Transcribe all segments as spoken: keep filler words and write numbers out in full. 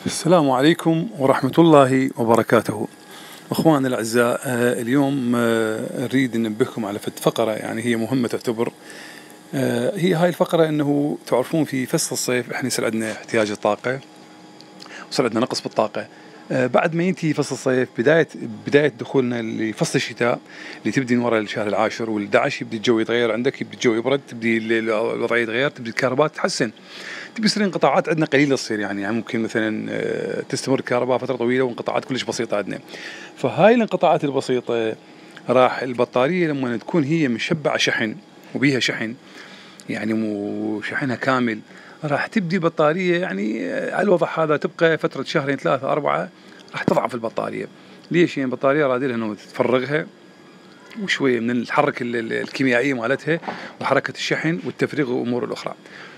السلام عليكم ورحمة الله وبركاته. أخواني الأعزاء، اليوم أريد ننبهكم على فقرة يعني هي مهمة تعتبر. هي هاي الفقرة أنه تعرفون في فصل الصيف إحنا يصير عندنا احتياج الطاقة وصار عندنا نقص بالطاقة. بعد ما ينتهي فصل الصيف بداية بداية دخولنا لفصل الشتاء اللي تبدي من وراء الشهر العاشر والدعش، يبدي الجو يتغير عندك، يبدي الجو يبرد، تبدي الوضع يتغير، تبدي الكهرباء تتحسن، تبي يصير انقطاعات عندنا قليلة تصير يعني, يعني ممكن مثلا تستمر الكهرباء فترة طويلة وانقطاعات كلش بسيطة عندنا. فهاي الانقطاعات البسيطة راح البطارية لما تكون هي مشبعة شحن وبيها شحن يعني مو شحنها كامل، راح تبدي البطارية يعني على الوضع هذا تبقى فترة شهرين ثلاثة أربعة راح تضعف البطارية. ليش؟ يعني البطارية رادلها إنه تفرغها وشوية من الحركة الكيميائية مالتها وحركة الشحن والتفريغ والأمور الأخرى.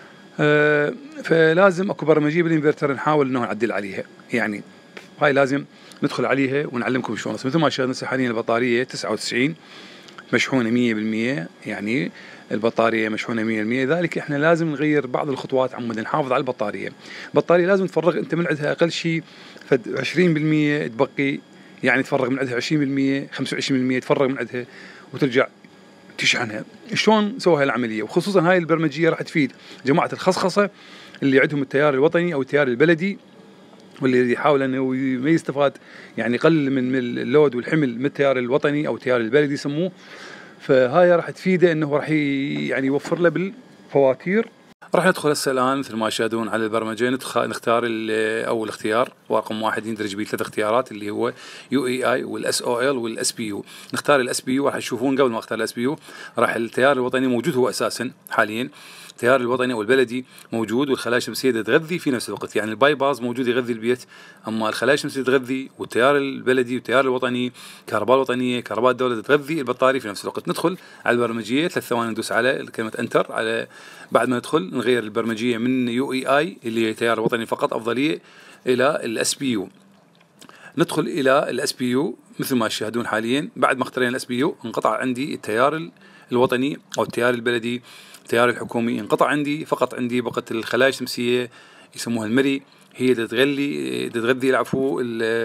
آه فلازم اكو برمجيه بالانفرتر نحاول انه نعدل عليها. يعني هاي لازم ندخل عليها ونعلمكم شلون. مثل ما شاهدنا حاليا البطاريه تسعة وتسعين مشحونه مية بالمية، يعني البطاريه مشحونه مية بالمية، ذلك احنا لازم نغير بعض الخطوات عمود نحافظ على البطاريه. البطاريه لازم تفرغ انت من عندها اقل شيء فد عشرين بالمية تبقي، يعني تفرغ من عندها عشرين بالمية خمسة وعشرين بالمية تفرغ من عندها وترجع تشحنها. شلون نسوي هاي العمليه؟ وخصوصا هاي البرمجيه راح تفيد جماعه الخصخصه اللي عندهم التيار الوطني او التيار البلدي، واللي يحاول انه ما يستفاد يعني يقلل من اللود والحمل من التيار الوطني او التيار البلدي يسموه. فهاي راح تفيده انه راح يعني يوفر له بالفواتير. راح ندخل هسه الان مثل ما تشاهدون على البرمجه، نختار اول اختيار ورقم واحد يندرج به ثلاث اختيارات اللي هو يو اي اي والاس او ال والاس بي يو. نختار الاس بي يو. راح تشوفون قبل ما اختار الاس بي يو راح التيار الوطني موجود هو اساسا حاليا، التيار الوطني او البلدي موجود والخلايا الشمسيه تغذي في نفس الوقت، يعني الباي باز موجود يغذي البيت، اما الخلايا الشمسيه تغذي والتيار البلدي والتيار الوطني كهرباء الوطنيه كهرباء الدوله تغذي البطاريه في نفس الوقت. ندخل على البرمجيه ثلاث ثواني ندوس على كلمه انتر. على بعد ما ندخل نغير البرمجيه من يو اي اي اللي هي تيار وطني فقط افضليه الى الاس بي يو. ندخل الى الاس بي يو مثل ما تشاهدون حاليا. بعد ما اخترنا الاس بي يو انقطع عندي التيار الوطني او التيار البلدي التيار الحكومي انقطع عندي، فقط عندي بقت الخلايا الشمسيه يسموها المري هي اللي تغلي تغذي العفو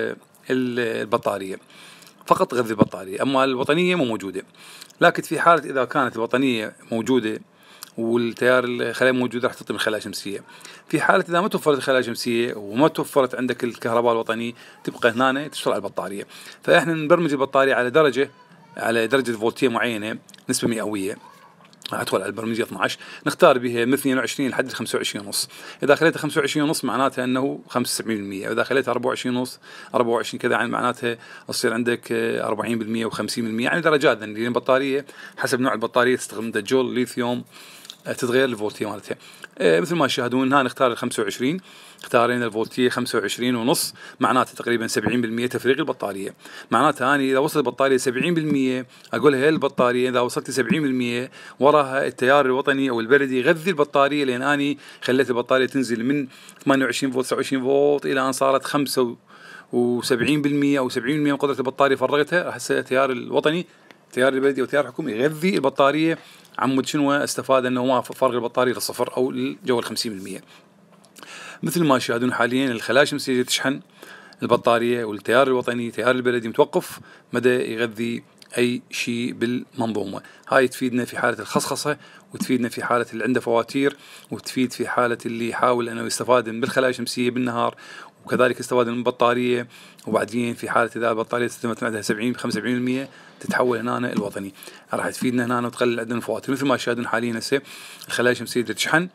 البطاريه، فقط تغذي البطاريه، اما الوطنيه مو موجوده. لكن في حاله اذا كانت الوطنيه موجوده والتيار الخلايا موجوده راح تعطي من الخلايا الشمسيه. في حاله اذا ما توفرت الخلايا الشمسيه وما توفرت عندك الكهرباء الوطني تبقى هنا تشتغل على البطاريه. فاحنا نبرمج البطاريه على درجه على درجه فولتيه معينه نسبه مئويه. ادخل على البرمجيه اثنعش نختار بها من اثنين وعشرين لحد خمسة وعشرين ونص. اذا خليتها خمسة وعشرين ونص معناتها انه خمسة وسبعين بالمية، واذا خليتها أربعة وعشرين ونص أربعة وعشرين كذا يعني معناتها تصير عندك أربعين بالمية وخمسين بالمية، يعني درجات. لان البطاريه حسب نوع البطاريه تستخدم جول ليثيوم تتغير الفولتيه مالتها. آه مثل ما تشاهدون هنا نختار ال خمسة وعشرين، اختارينا الفولتيه خمسة وعشرين ونص معناته تقريبا سبعين بالمية تفريغ البطاريه. معناتها اني اذا وصلت البطاريه سبعين بالمية اقول هي البطاريه اذا وصلت سبعين بالمية وراها التيار الوطني او البلدي يغذي البطاريه، لان اني خليت البطاريه تنزل من ثمانية وعشرين فولت تسعة وعشرين فولت الى ان صارت خمسة وسبعين بالمية او سبعين بالمية من قدره البطاريه فرغتها. راح يصير التيار الوطني التيار البلدي والتيار الحكومي يغذي البطاريه عمود شنو استفاد انه ما فرغ البطاريه للصفر او الجو خمسين بالمية. مثل ما تشاهدون حاليا الخلايا الشمسيه تشحن البطاريه والتيار الوطني التيار البلدي متوقف مدى يغذي اي شيء بالمنظومه. هاي تفيدنا في حاله الخصخصه وتفيدنا في حاله اللي عنده فواتير، وتفيد في حاله اللي يحاول انه يستفاد من بالخلايا الشمسيه بالنهار وكذلك يستفاد من البطاريه. وبعدين في حاله اذا البطاريه تستمر عندها سبعين خمسة وسبعين بالمية تتحول هنا الوطني، راح تفيدنا هنا وتقلل عندنا الفواتير. مثل ما تشاهدون حاليا هسه الخلايا الشمسيه تشحن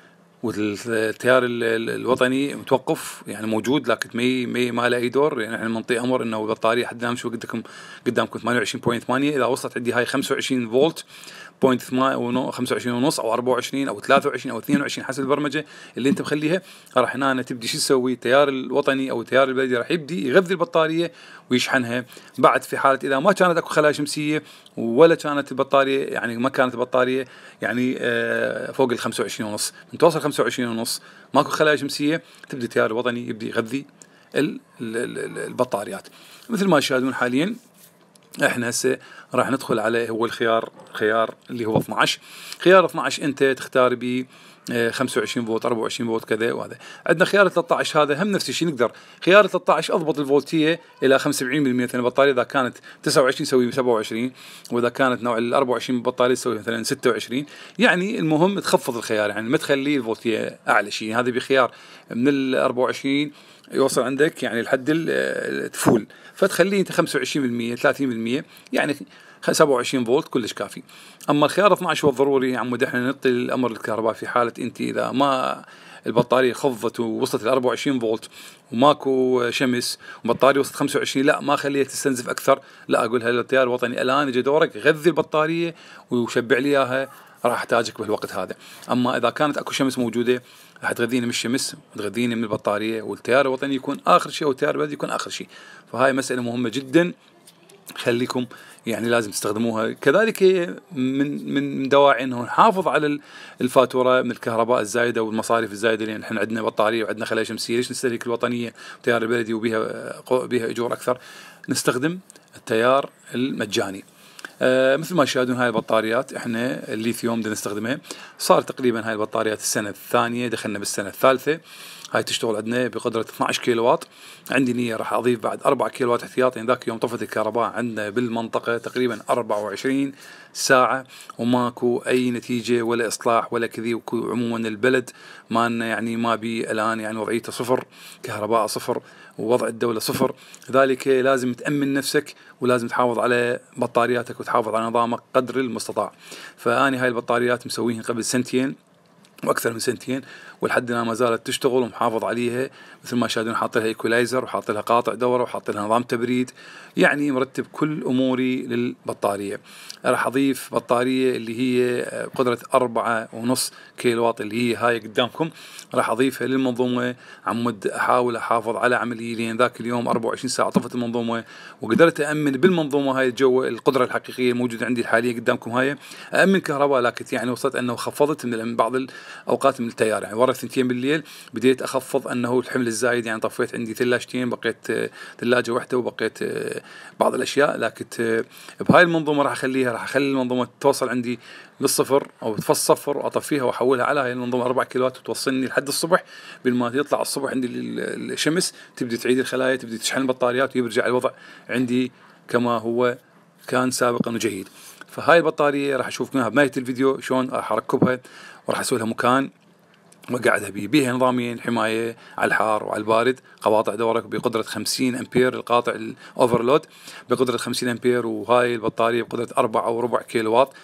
والتيار الوطني متوقف يعني موجود لكن ما ما ما له اي دور. يعني احنا بنعطي امر انه البطاريه حد الان شو قدامكم قدامكم ثمانية وعشرين فاصلة ثمانية، اذا وصلت عندي هاي خمسة وعشرين فولت بوينت خمسة وعشرين ونص او أربعة وعشرين او ثلاثة وعشرين او اثنين وعشرين حسب البرمجه اللي انت مخليها، راح هنا تبدي شو تسوي التيار الوطني او التيار البلدي راح يبدي يغذي البطاريه ويشحنها. بعد في حاله اذا ما كانت اكو خلايا شمسيه ولا كانت البطاريه يعني ما كانت البطاريه يعني آه فوق ال خمسة وعشرين ونص، من توصل خمسة وعشرين ونص ماكو خلايا شمسيه تبدي التيار الوطني يبدي يغذي البطاريات. مثل ما تشاهدون حاليا احنا هسه راح ندخل على هو الخيار خيار اللي هو اثنعش. خيار اثنعش انت تختار به خمسة وعشرين فولت أربعة وعشرين فولت كذا. وهذا عندنا خيار ثلاثة عشر هذا هم نفس الشيء نقدر خيار ثلاثة عشر اضبط الفولتيه الى خمسة وسبعين بالمئة مثلا. البطاريه اذا كانت تسعة وعشرين سوي سبعة وعشرين، واذا كانت نوع ال أربعة وعشرين بطاريه تسوي مثلا ستة وعشرين. يعني المهم تخفض الخيار، يعني ما تخلي الفولتيه اعلى شيء. هذا بخيار من ال أربعة وعشرين يوصل عندك يعني لحد الفول، فتخليه انت خمسة وعشرين بالمئة ثلاثين بالمئة يعني سبعة وعشرين فولت كلش كافي. اما الخيار اثني عشر هو الضروري يا عمود. احنا نعطي الامر للكهرباء في حاله انت اذا ما البطاريه خفضت ووصلت ل أربعة وعشرين فولت وماكو شمس وبطاريه وصلت خمسة وعشرين، لا ما خليها تستنزف اكثر، لا اقول هلا التيار الوطني الان اجى دورك غذي البطاريه وشبع لي اياها، راح احتاجك بالوقت هذا. اما اذا كانت اكو شمس موجوده راح تغذيني من الشمس وتغذيني من البطاريه، والتيار الوطني يكون اخر شيء والتيار البلدي يكون اخر شيء. فهاي مساله مهمه جدا، خليكم يعني لازم تستخدموها. كذلك من من دواعي انه نحافظ على الفاتوره من الكهرباء الزايده والمصاريف الزايده، لان احنا عندنا بطاريه وعندنا خلايا شمسيه، ليش نستهلك الوطنيه والتيار البلدي وبها بها اجور اكثر؟ نستخدم التيار المجاني. آه مثل ما تشاهدون هاي البطاريات احنا الليثيوم بدنا نستخدمها. صار تقريبا هاي البطاريات السنه الثانيه، دخلنا بالسنه الثالثه. هاي تشتغل عندنا بقدرة اثني عشر كيلو واط. عندي نية راح أضيف بعد أربعة كيلو واط احتياطي. يعني ذاك يوم طفت الكهرباء عندنا بالمنطقة تقريبا أربعة وعشرين ساعة وماكو أي نتيجة ولا إصلاح ولا كذي. عموما البلد ما يعني ما بي الآن يعني وضعيته صفر، كهرباء صفر ووضع الدولة صفر. ذلك لازم تأمن نفسك ولازم تحافظ على بطارياتك وتحافظ على نظامك قدر المستطاع. فأني هاي البطاريات مسويهن قبل سنتين واكثر من سنتين ولحد الان ما زالت تشتغل ومحافظ عليها. مثل ما شاهدون حاط لها ايكولايزر وحاط لها قاطع دوره وحاط لها نظام تبريد، يعني مرتب كل اموري للبطاريه. راح اضيف بطاريه اللي هي قدره أربعة ونص كيلو واط اللي هي هاي قدامكم، راح اضيفها للمنظومه. عمود احاول احافظ على عملي، لان ذاك اليوم أربعة وعشرين ساعه طفت المنظومه وقدرت امن بالمنظومه هاي الجو القدره الحقيقيه الموجوده عندي الحاليه قدامكم هاي امن كهرباء. لكن يعني وصلت انه خفضت من بعض الاوقات من التيار، يعني ورا الثنتين بالليل بديت اخفض انه الحمل الزايد، يعني طفيت عندي ثلاجتين بقيت ثلاجه واحده وبقيت بعض الاشياء. لكن بهاي المنظومه راح اخليها راح اخلي المنظومه توصل عندي للصفر او تفص صفر واطفيها واحولها على هاي المنظومه أربعة كيلو واط وتوصلني لحد الصبح. بالما يطلع الصبح عندي الشمس تبدي تعيد الخلايا تبدي تشحن البطاريات ويرجع الوضع عندي كما هو كان سابقا وجيد. فهاي البطاريه راح اشوفكم اياها بنهايه الفيديو شلون راح اركبها وراح اسوي لها مكان وقاعدها بيه. بيها نظامين حمايه على الحار وعلى البارد، قواطع دورك بقدره خمسين امبير، القاطع الاوفرلود بقدره خمسين امبير، وهاي البطاريه بقدره أربعة وربع كيلو واط.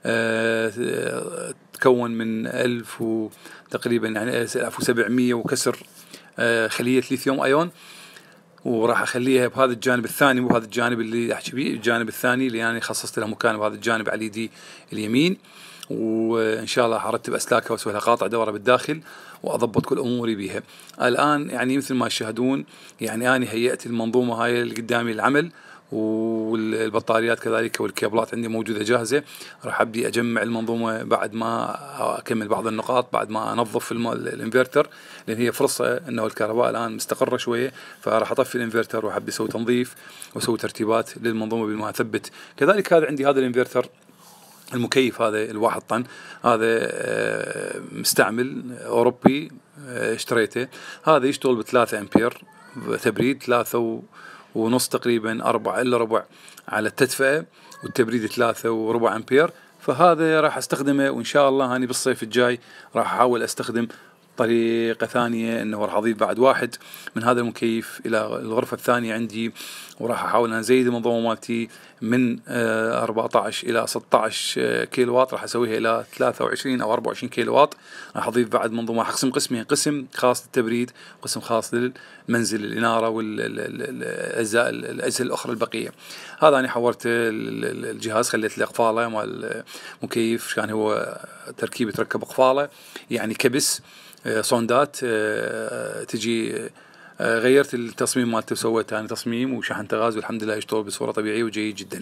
أه تكون من ألف تقريبا يعني ألف وسبعمئة وكسر أه خليه ليثيوم ايون. وراح اخليها بهذا الجانب الثاني وهذا الجانب اللي احكي بيه الجانب الثاني اللي يعني خصصت له مكان بهذا الجانب على اليدي اليمين. وان شاء الله حرتب اسلاكها واسوي لها قاطع دوره بالداخل واضبط كل اموري بيها. الان يعني مثل ما تشاهدون يعني انا هيئت المنظومه هاي اللي قدامي للعمل، والبطاريات كذلك والكيبلات عندي موجوده جاهزه. راح ابدي اجمع المنظومه بعد ما اكمل بعض النقاط، بعد ما انظف الانفرتر، لان هي فرصه انه الكهرباء الان مستقره شويه. فراح اطفي الانفرتر وراح ابدي اسوي تنظيف واسوي ترتيبات للمنظومه بما اثبت. كذلك هذا عندي هذا الانفرتر المكيف هذا الواحد طن، هذا مستعمل أوروبي اشتريته. هذا يشتغل بثلاثة أمبير تبريد، ثلاثة ونص تقريبا أربعة إلا ربع على التدفئة، والتبريد ثلاثة وربع أمبير. فهذا راح استخدمه، وإن شاء الله هاني بالصيف الجاي راح أحاول أستخدم طريقة ثانية انه راح اضيف بعد واحد من هذا المكيف الى الغرفة الثانية عندي، وراح احاول ان ازيد المنظومة مالتي من أربعة عشر الى ستة عشر كيلو واط، راح اسويها الى ثلاثة وعشرين او أربعة وعشرين كيلو واط. راح اضيف بعد منظومة، اقسم قسمين، قسم خاص للتبريد وقسم خاص للمنزل الانارة والاجزاء الاجزاء الاخرى البقية. هذا انا حورت الجهاز، خليت له قفالة مال مكيف، كان هو تركيب تركب قفالة يعني كبس صوندات تجي. غيرت التصميم مالته وسويت ثاني تصميم وشحنت غاز، والحمد لله يشتغل بصورة طبيعية وجيد جدا.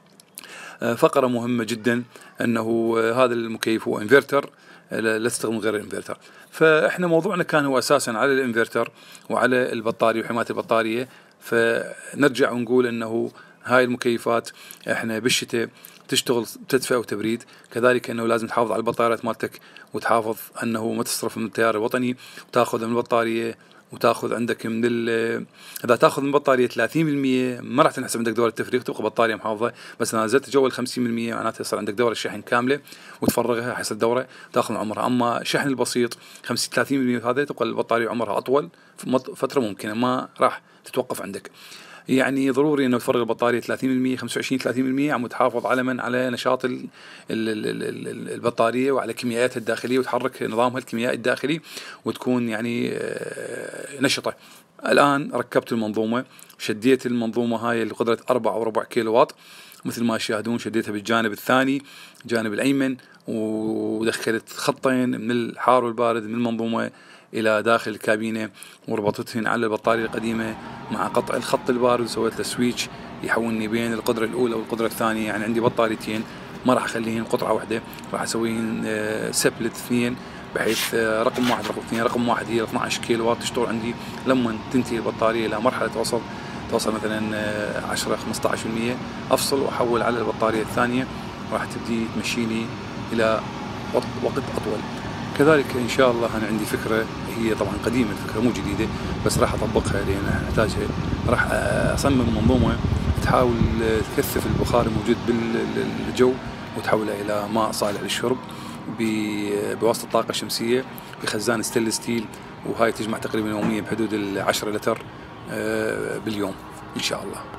فقرة مهمة جدا انه هذا المكيف هو انفرتر، لا تستخدم غير الانفرتر. فاحنا موضوعنا كان هو اساسا على الانفرتر وعلى البطارية وحماية البطارية. فنرجع ونقول انه هاي المكيفات احنا بالشتاء تشتغل تدفئة وتبريد. كذلك أنه لازم تحافظ على البطاريات مالتك، وتحافظ أنه ما تصرف من التيار الوطني، وتأخذ من البطارية وتاخذ عندك من ال اذا تاخذ من البطاريه ثلاثين بالمئة ما راح تنحسب عندك دوره تفريغ، تبقى بطاريه محافظه. بس اذا نزلت جو ال خمسين بالمئة معناته يصير عندك دوره شحن كامله وتفرغها حسب الدوره تاخذ من عمرها. اما الشحن البسيط خمسين ثلاثين بالمئة هذا تبقى البطاريه عمرها اطول فتره ممكنه، ما راح تتوقف عندك. يعني ضروري انه تفرغ البطاريه ثلاثين بالمئة خمسة وعشرين ثلاثين بالمئة عم تحافظ على من على نشاط ال ال ال البطاريه وعلى كيميائياتها الداخليه، وتحرك نظامها الكيميائي الداخلي وتكون يعني نشطه. الان ركبت المنظومه، شديت المنظومه هاي اللي قدره أربعة وربع كيلو واط مثل ما تشاهدون، شديتها بالجانب الثاني الجانب الايمن، ودخلت خطين من الحار والبارد من المنظومه الى داخل الكابينه، وربطتهن على البطاريه القديمه مع قطع الخط البارد، وسويت له سويتش يحولني بين القدره الاولى والقدره الثانيه. يعني عندي بطاريتين ما راح اخليهن قطعه واحده، راح اسويهن سبلت اثنين، بحيث رقم واحد رقم اثنين رقم واحد هي اثني عشر كيلو واط تشتغل عندي. لما تنتهي البطاريه الى مرحله توصل توصل مثلا عشرة خمسة عشر بالمئة افصل واحول على البطاريه الثانيه، راح تبدي تمشيني الى وقت اطول. كذلك ان شاء الله انا عندي فكره، هي طبعا قديمه الفكره مو جديده، بس راح اطبقها لان احتاجها. راح اصمم منظومه تحاول تكثف البخار الموجود بالجو وتحوله الى ماء صالح للشرب بواسطه الطاقه الشمسيه بخزان ستينلس ستيل، وهاي تجمع تقريبا يوميا بحدود العشرة لتر باليوم ان شاء الله.